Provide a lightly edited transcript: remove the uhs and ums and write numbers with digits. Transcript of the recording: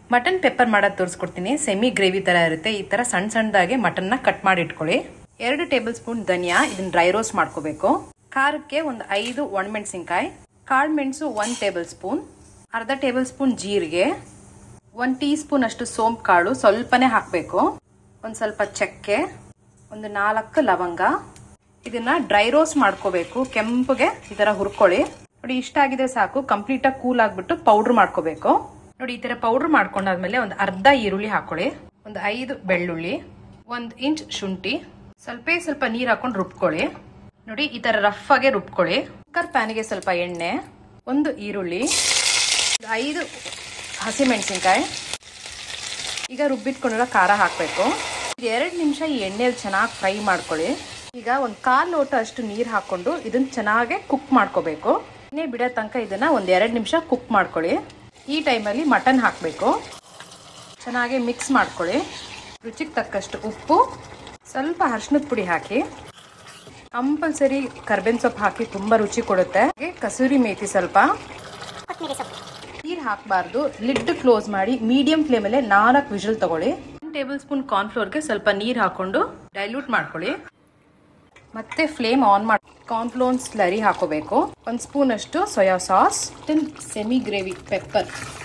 Mutton pepper ಮಾಡೋದು ತೋರಿಸ್ಕೊಡ್ತೀನಿ. Semi gravy ತರ ಇರುತ್ತೆ. ಈ ತರ ಸಣ್ಣ ಸಣ್ಣದಾಗಿ ಮಟನ್ನ ಕಟ್ ಮಾಡಿ ಇಟ್ಕೊಳ್ಳಿ. 2 ಟೇಬಲ್ ಸ್ಪೂನ್ ಧನಿಯಾ, ಇದನ್ನ ಡ್ರೈ ರೋಸ್ಟ್ ಮಾಡ್ಕೋಬೇಕು. ಖಾರಕ್ಕೆ ಒಂದು 5 ಒಣಮೆಣಸಿನ್ಕಾಯಿ, ಕಾಳು ಮೆಣಸು 1 ಟೇಬಲ್ ಸ್ಪೂನ್, ಅರ್ಧ ಟೇಬಲ್ ಸ್ಪೂನ್ ಜೀರಿಗೆ, 1 ಟೀ ಸ್ಪೂನ್ ಅಷ್ಟು ಸೋಂಪು ಕಾಳು ಸ್ವಲ್ಪನೇ ಹಾಕಬೇಕು, ಒಂದು ಸ್ವಲ್ಪ ಚಕ್ಕೆ, ಒಂದು 4 ಲವಂಗ. ಇದನ್ನ ಡ್ರೈ ರೋಸ್ಟ್ ಮಾಡ್ಕೋಬೇಕು. ಕೆಂಪಗೆ ಈ ತರ ಹುರ್ಕೊಳ್ಳಿ. ನೋಡಿ, ಇಷ್ಟ ಆಗಿದ್ರೆ ಸಾಕು. ಕಂಪ್ಲೀಟ್ ಆಗಿ ಕೂಲ್ ಆಗ್ಬಿಟ್ಟು ಪೌಡರ್ ಮಾಡ್ಕೋಬೇಕು. ನೋಡಿ, ಈ ತರ ಪೌಡರ್ ಮಾಡ್ಕೊಂಡಾದ್ಮೇಲೆ ಒಂದು ಅರ್ಧ ಈರುಳ್ಳಿ ಹಾಕೊಳ್ಳಿ, ಒಂದು 5 ಬೆಳ್ಳುಳ್ಳಿ, 1 ಇಂಚ್ ಶುಂಠಿ, ಸ್ವಲ್ಪ ನೀರ್ ಹಾಕೊಂಡು ರುಬ್ಕೊಳ್ಳಿ. ನೋಡಿ, ಈ ತರ ರಫ್ ಆಗಿ ರುಬ್ಕೊಳ್ಳಿ. ಕುಕ್ಕರ್ ಪ್ಯಾನಿಗೆ ಸ್ವಲ್ಪ ಎಣ್ಣೆ, 1 ಈರುಳ್ಳಿ, 5 ಹಸಿಮೆಣಸಿನ್ಕಾಯಿ. ಈಗ ರುಬ್ಬಿಟ್ಕೊಂಡಿರೋ ಖಾರ ಹಾಕಬೇಕು. 2 ನಿಮಿಷ ಈ ಎಣ್ಣೆಯಲ್ಲಿ ಚೆನ್ನಾಗಿ ಫ್ರೈ ಮಾಡ್ಕೊಳ್ಳಿ. ಈಗ ಒಂದು 1/4 ಲೋಟ ಅಷ್ಟು ನೀರು ಹಾಕೊಂಡು ಇದನ್ನ ಚೆನ್ನಾಗಿ ಕುಕ್ ಮಾಡ್ಕೋಬೇಕು. ಎಣ್ಣೆ ಬಿಡೋ ತನಕ ಇದನ್ನ ಒಂದು 2 ನಿಮಿಷ ಕುಕ್ ಮಾಡ್ಕೊಳ್ಳಿ. ಈ ಟೈಮಲ್ಲಿ ಮಟನ್ ಹಾಕಬೇಕು. ಚೆನ್ನಾಗಿ ಮಿಕ್ಸ್ ಮಾಡ್ಕೊಳ್ಳಿ. ರುಚಿಗೆ ತಕ್ಕಷ್ಟು ಉಪ್ಪು, ಸ್ವಲ್ಪ ಅರಿಶಿನದ ಪುಡಿ ಹಾಕಿ. ಕಂಪಲ್ಸರಿ ಕರ್ಬೇವಿನ ಸೊಪ್ಪು ಹಾಕಿ ತುಂಬ ರುಚಿ ಕೊಡುತ್ತೆ. ಕಸೂರಿ ಮೇಥಿ ಸ್ವಲ್ಪ. ನೀರು ಹಾಕಬಾರ್ದು. ಲಿಡ್ ಕ್ಲೋಸ್ ಮಾಡಿ ಮೀಡಿಯಂ ಫ್ಲೇಮಲ್ಲಿ 4 ವಿಷಲ್ ತಗೊಳ್ಳಿ. 1 ಟೇಬಲ್ ಸ್ಪೂನ್ ಕಾರ್ನ್ಫ್ಲೋರ್ಗೆ ಸ್ವಲ್ಪ ನೀರು ಹಾಕೊಂಡು ಡೈಲ್ಯೂಟ್ ಮಾಡ್ಕೊಳ್ಳಿ. ಮತ್ತೆ ಫ್ಲೇಮ್ ಆನ್ ಮಾಡಿ ಕಾರ್ನ್ಫ್ಲೋರ್ ಸ್ಲರಿ ಹಾಕೋಬೇಕು. 1 ಸ್ಪೂನ್ ಅಷ್ಟು soya sauce, semi gravy pepper